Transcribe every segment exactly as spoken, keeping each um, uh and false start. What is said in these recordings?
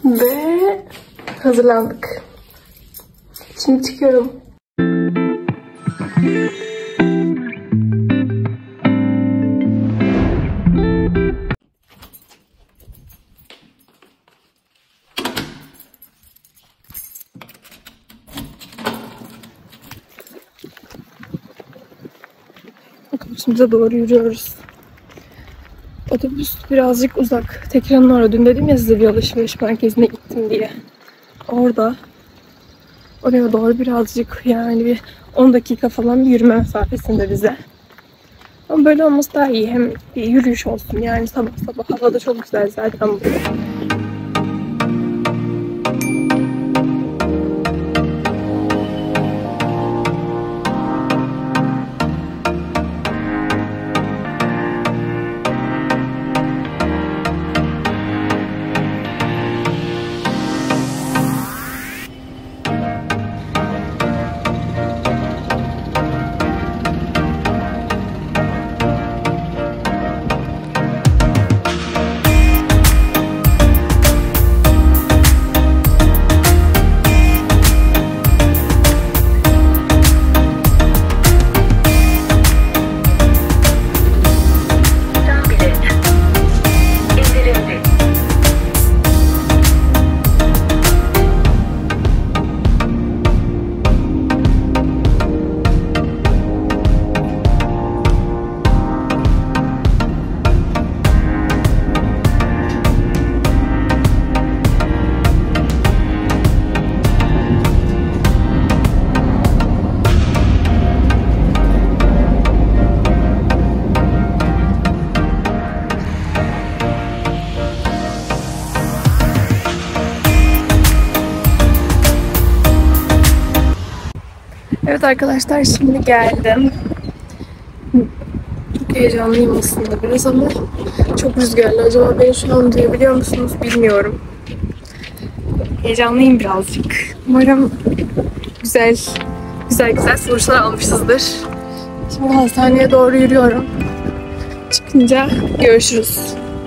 Ve hazırlandık. Şimdi çıkıyorum. Otobüsümüze doğru yürüyoruz. Otobüs birazcık uzak. Tekirdağ'ın orada. Dün dedim ya size bir alışveriş merkezine gittim diye. Orada. Oraya doğru birazcık, yani bir on dakika falan bir yürüme mesafesinde bize. Ama böyle olması daha iyi. Hem bir yürüyüş olsun. Yani sabah sabah. Hava da çok güzel zaten burada. Evet arkadaşlar, şimdi geldim. Çok heyecanlıyım aslında biraz ama çok rüzgarlı. Acaba beni şu an duyabiliyor musunuz bilmiyorum. Heyecanlıyım birazcık. Umarım güzel güzel güzel sonuçlar almışızdır. Şimdi hastaneye doğru yürüyorum. Çıkınca görüşürüz.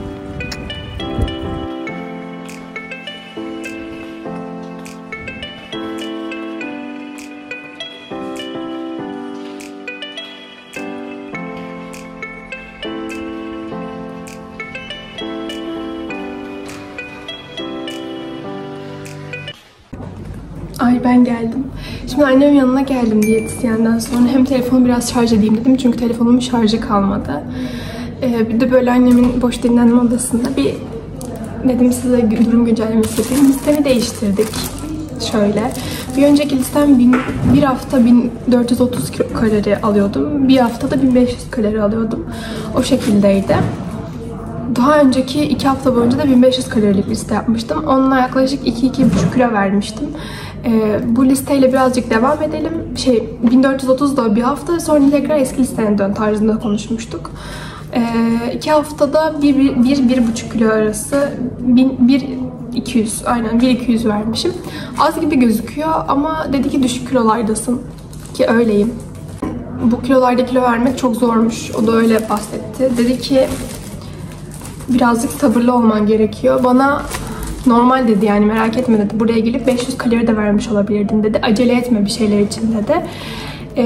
Ay ben geldim. Şimdi annemin yanına geldim diyetisyenden sonra. Hem telefonu biraz şarj edeyim dedim çünkü telefonumun şarjı kalmadı. Ee, bir de böyle annemin boş dinlenme odasında bir dedim size durum güncellemesi yapayım. Listemi değiştirdik. Şöyle. Bir önceki listem bin, bir hafta bin dört yüz otuz kalori alıyordum. Bir haftada bin beş yüz kalori alıyordum. O şekildeydi. Daha önceki iki hafta boyunca da bin beş yüz kalorilik liste yapmıştım. Onunla yaklaşık iki iki buçuk kilo vermiştim. Ee, bu listeyle birazcık devam edelim. Şey, bin dört yüz otuz da bir hafta, sonra tekrar eski listene dön tarzında konuşmuştuk. Ee, iki haftada bir, bir, bir, bir buçuk kilo arası bir iki yüz, aynen bir iki yüz vermişim. Az gibi gözüküyor ama dedi ki düşük kilolardasın, ki öyleyim. Bu kilolarda kilo vermek çok zormuş. O da öyle bahsetti. Dedi ki birazcık sabırlı olman gerekiyor. Bana normal dedi, yani merak etme dedi. Buraya gelip beş yüz kalori de vermiş olabilirdin dedi. Acele etme bir şeyler için dedi. Ee,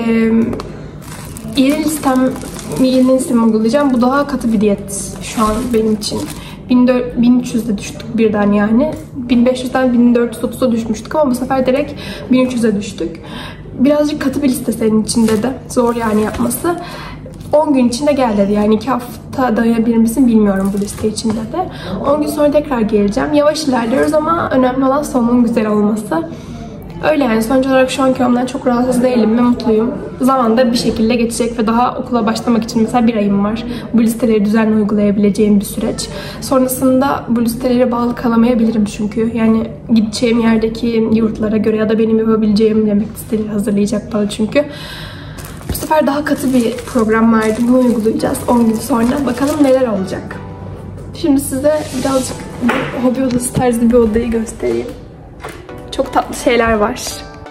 yeni listem, yeni listemi uygulayacağım. Bu daha katı bir diyet şu an benim için. bin üç yüze düştük birden yani. bin beş yüzden bin dört yüz otuza düşmüştük ama bu sefer direkt bin üç yüze düştük. Birazcık katı bir liste senin için dedi. Zor yani yapması. on gün içinde gel dedi. Yani iki hafta dayanabilir misin bilmiyorum bu liste için dedi. on gün sonra tekrar geleceğim. Yavaş ilerliyoruz ama önemli olan sonun güzel olması. Öyle yani, sonuç olarak şu an kilomdan çok rahatsız değilim ve mutluyum. Zamanda bir şekilde geçecek ve daha okula başlamak için mesela bir ayım var. Bu listeleri düzenli uygulayabileceğim bir süreç. Sonrasında bu listelere bağlı kalamayabilirim çünkü. Yani gideceğim yerdeki yurtlara göre ya da benim yapabileceğim yemek listeleri hazırlayacak bana çünkü. Bu sefer daha katı bir program vardı. Bunu uygulayacağız on gün sonra. Bakalım neler olacak. Şimdi size birazcık hobi odası tarzı bir odayı göstereyim. Çok tatlı şeyler var.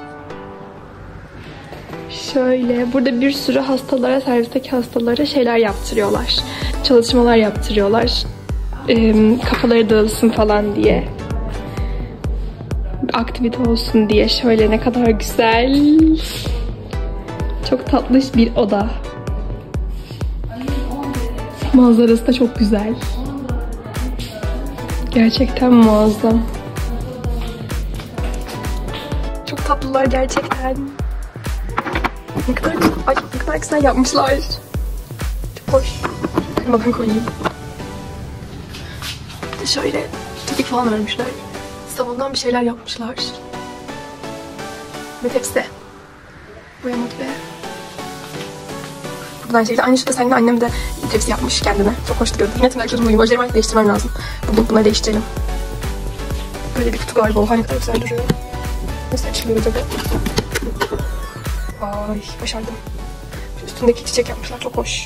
Şöyle, burada bir sürü hastalara, servisteki hastalara şeyler yaptırıyorlar. Çalışmalar yaptırıyorlar. Ee, kafaları dağılsın falan diye. aktivite olsun diye şöyle ne kadar güzel. Çok tatlış bir oda. Manzarası da çok güzel. Gerçekten muazzam. Çok tatlılar gerçekten. Ne kadar, ay, ne kadar güzel yapmışlar. Çok hoş. Bakın koyayım. Şöyle topik falan vermişler. Sabundan bir şeyler yapmışlar. Ve tepsi. Boyama gibi. Buradan şekilde aynı şekilde seninle annem de tepsi yapmış kendine. Çok hoş duruyordu. Yine tırnaklarımı uyum. Ojlerimi artık değiştirmem lazım. Bugün bunları değiştirelim. Böyle bir kutu galiba. Hani kadar güzel duruyor. Nasıl açılıyor acaba? Ay başardım. Şu üstündeki çiçek yapmışlar. Çok hoş.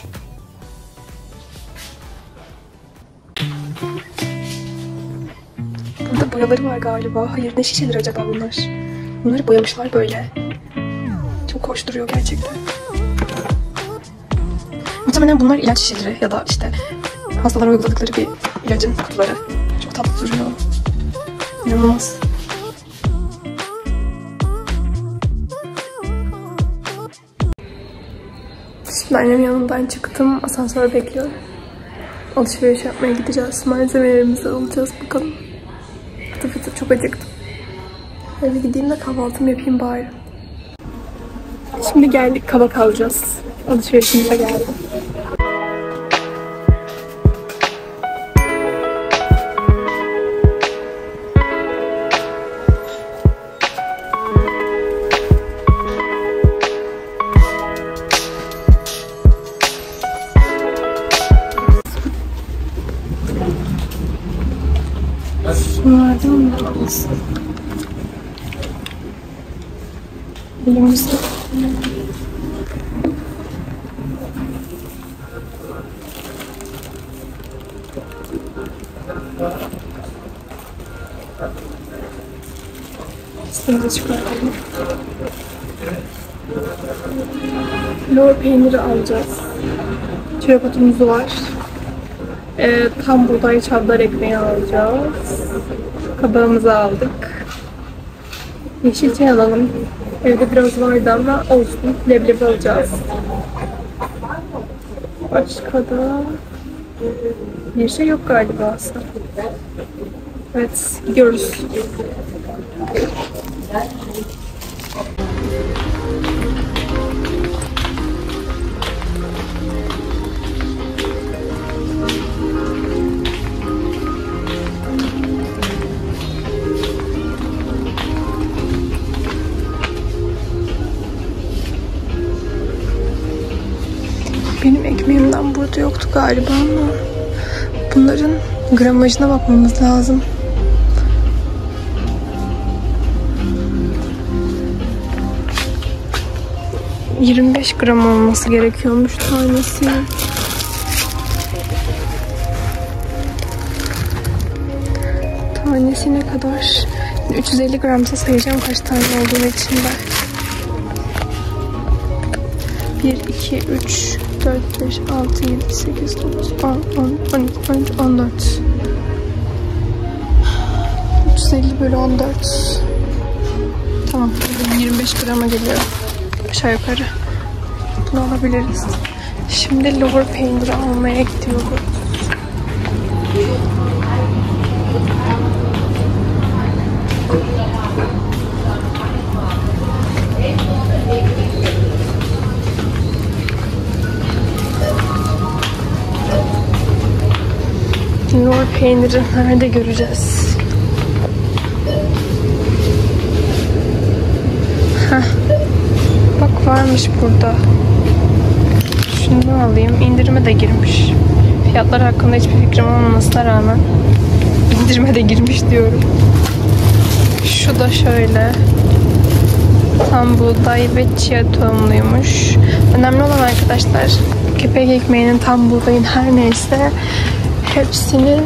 Burada boyaları var galiba. Hayır, ne şişedir acaba bunlar? Bunları boyamışlar böyle. Çok hoş duruyor gerçekten. Muhtemelen bunlar ilaç şişeleri ya da işte hastalara uyguladıkları bir ilacın kutuları. Çok tatlı duruyor. İnanılmaz. Şimdi annemin yanından çıktım. Asansör bekliyorum. Alışveriş yapmaya gideceğiz. Malzemelerimizi alacağız bakalım. Fıtı fıtı çok acıktım. Eve gideyim de kahvaltımı yapayım bari. Şimdi geldik, kabak alacağız. Alışverişimize geldim. Şunlardan mı alacağız? Elimizde. Şimdi çıkartalım. Lor peyniri alacağız. Çörepatumuz var. Ee, tam buğday çavdar ekmeği alacağız. Kabağımızı aldık. Yeşil çay alalım. Evde biraz vardı ama olsun. Leblebi alacağız. Başka da bir şey yok galiba aslında. Evet, gidiyoruz. Benim ekmeğimden burada yoktu galiba ama bunların gramajına bakmamız lazım. yirmi beş gram olması gerekiyormuş tanesi. Tanesi ne kadar? üç yüz elli gramsa sayacağım kaç tane olduğu içinde. bir, iki, üç, dört, beş, altı, yedi, sekiz, dokuz, on, on, on iki, on üç, on dört. üç yüz elli bölü on dört. Tamam, yirmi beş grama geliyor. Aşağı yukarı. Bunu alabiliriz. Şimdi lor peyniri almaya gidiyoruz. Lor peyniri nerede göreceğiz? Heh. Bak varmış burada. Şunu alayım. İndirime de girmiş. Fiyatlar hakkında hiçbir fikrim olmamasına rağmen indirime de girmiş diyorum. Şu da şöyle. Tam buğday ve chia tohumluymuş. Önemli olan arkadaşlar, kepek ekmeğinin, tam buğdayın, her neyse hepsinin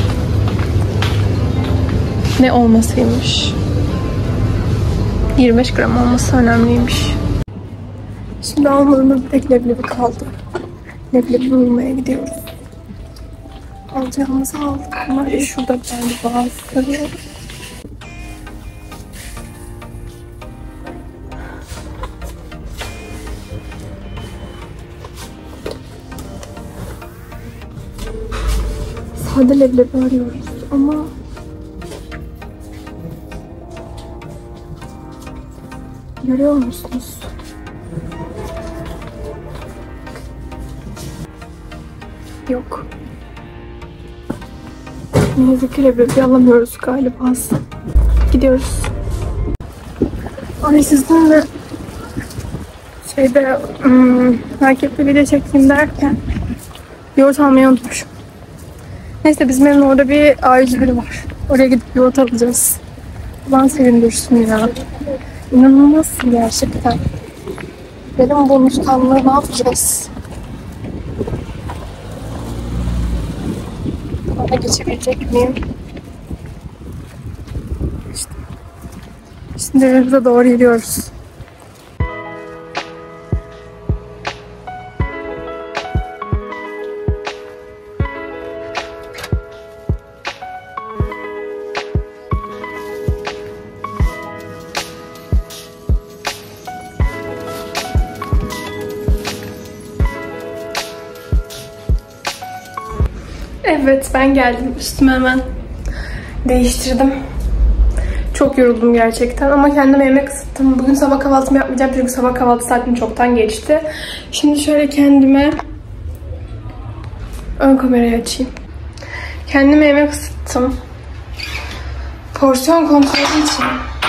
ne olmasıymış. yirmi beş gram olması önemliymiş. Şimdi almadığımız bir tek leblebi kaldı. Leblebi bulmaya gidiyoruz. Alacağımızı aldık ama şurada galiba sarıyor. sade leblebi arıyoruz ama görüyor musunuz? Yok. Ne yazık ki leblebi alamıyoruz galiba. Gidiyoruz. Ay sizinle şeyde hmm, markette video çekeyim derken yoğurt almayı unutmuşum. Neyse bizim evin orada bir A yüz bir var. Oraya gidip yoğurt alacağız. Ulan sevindirsin ya. İnanılmazsın gerçekten. Benim bu unutkanlığı ne yapacağız? Bana geçebilecek miyim? İşte. Şimdi evimize doğru gidiyoruz. Evet, ben geldim. Üstümü hemen değiştirdim. Çok yoruldum gerçekten ama kendime yemek ısıttım. Bugün sabah kahvaltımı yapmayacağım çünkü sabah kahvaltı saatim çoktan geçti. Şimdi şöyle kendime ön kamerayı açayım. Kendime yemek ısıttım. Porsiyon kontrolü için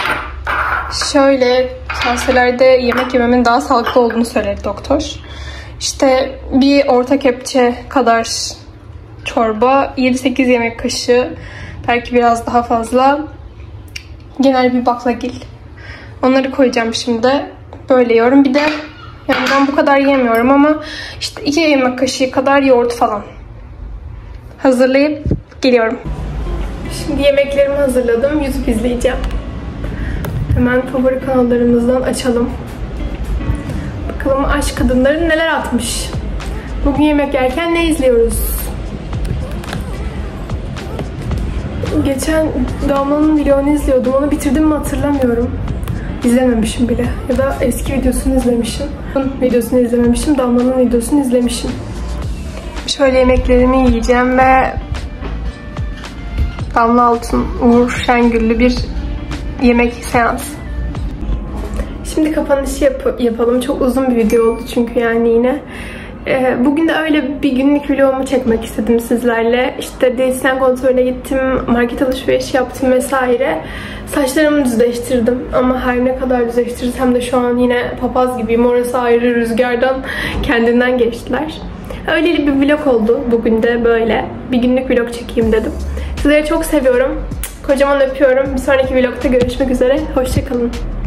şöyle kaselerde yemek yememin daha sağlıklı olduğunu söyledi doktor. İşte bir orta kepçe kadar çorba, yedi sekiz yemek kaşığı, belki biraz daha fazla, genel bir baklagil. Onları koyacağım şimdi. Böyle yiyorum. Bir de yani ben bu kadar yemiyorum ama işte iki yemek kaşığı kadar yoğurt falan hazırlayıp geliyorum. Şimdi yemeklerimi hazırladım. YouTube izleyeceğim. Hemen favori kanallarımızdan açalım. Bakalım aşk kadınları neler atmış. Bugün yemek yerken ne izliyoruz? Geçen Damla'nın vlogunu izliyordum. Onu bitirdim mi hatırlamıyorum. İzlememişim bile. Ya da eski videosunu izlemişim. Onun videosunu izlememişim. Damla'nın videosunu izlemişim. Şöyle yemeklerimi yiyeceğim ve Damla Altun, Uğur Şengüllü bir yemek seansı. Şimdi kapanışı yap yapalım. Çok uzun bir video oldu çünkü yani yine. Bugün de öyle bir günlük vlogumu çekmek istedim sizlerle. İşte diyetisyen kontrolüne gittim, market alışverişi yaptım vesaire. Saçlarımı düzleştirdim ama her ne kadar düzleştirsem de şu an yine papaz gibiyim. Orası ayrı, rüzgardan kendinden geçtiler. Öyle bir vlog oldu bugün de böyle. Bir günlük vlog çekeyim dedim. Sizleri çok seviyorum. Kocaman öpüyorum. Bir sonraki vlogda görüşmek üzere. Hoşça kalın.